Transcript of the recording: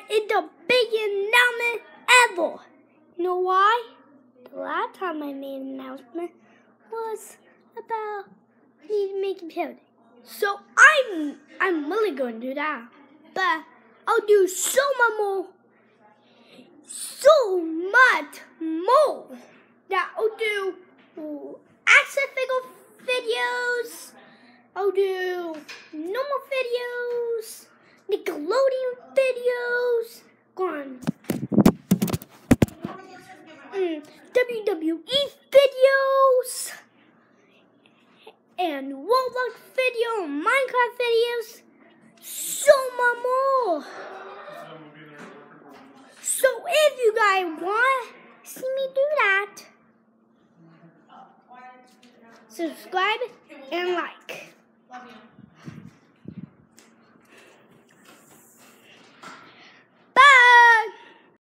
is the biggest announcement ever. You know why? The last time I made an announcement was about me making parody. So I'm really going to do that. But I'll do so much more. That I'll do action figure videos. I'll do normal videos, Nickelodeon videos, WWE videos, and roblox video, Minecraft videos, so much more. So if you guys want to see me do that, subscribe and like.